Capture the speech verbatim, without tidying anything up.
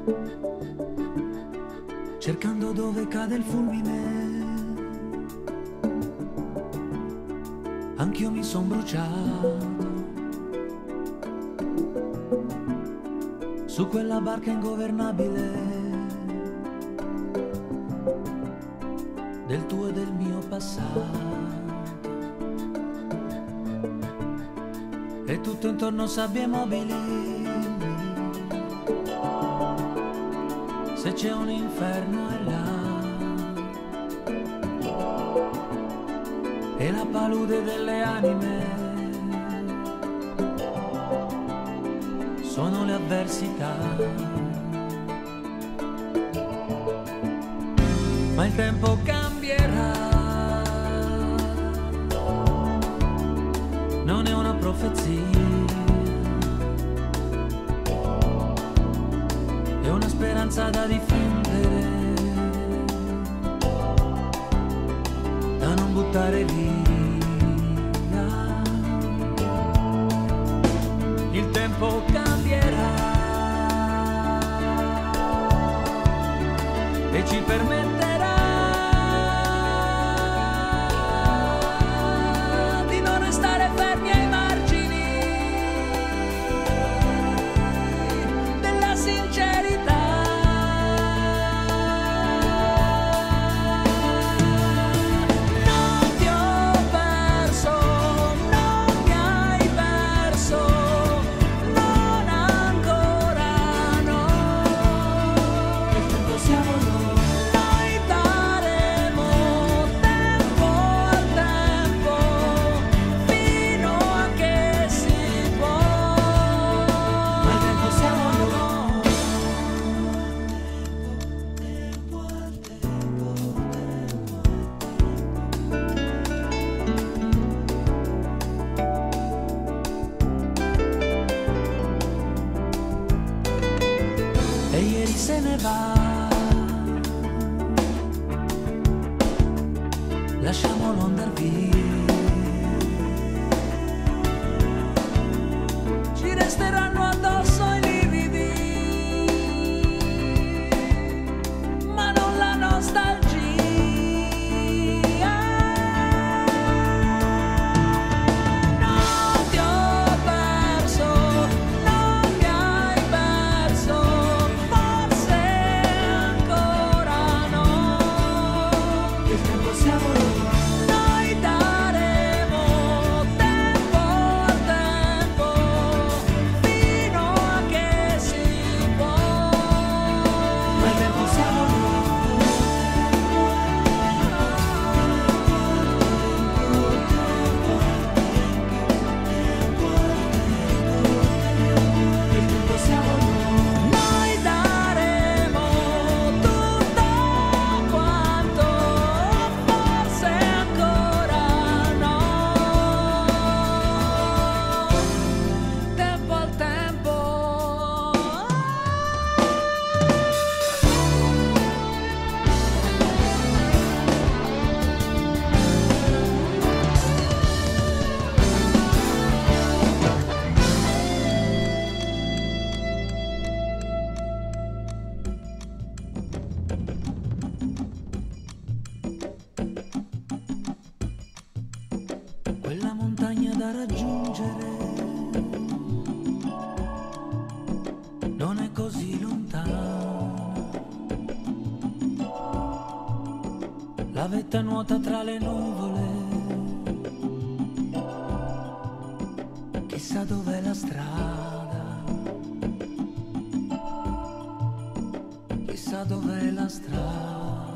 cercando dove cade il fulmine. Anch'io mi son bruciato su quella barca ingovernabile del tuo e del mio passato, e tutto intorno sabbie mobili. Se c'è un inferno è là, e la palude delle anime sono le avversità. Ma il tempo cambierà, non è una profezia, è una speranza da diffondere, da non buttare via. Il tempo cambierà e ci permetterà di non restare fermi ai margini della sincerità. E ieri se ne va, lasciamolo andar via, ci resteranno addosso i lividi, ma non la nostalgia. Quella montagna da raggiungere non è così lontana, la vetta nuota tra le nuvole, chissà dov'è la strada, chissà dov'è la strada.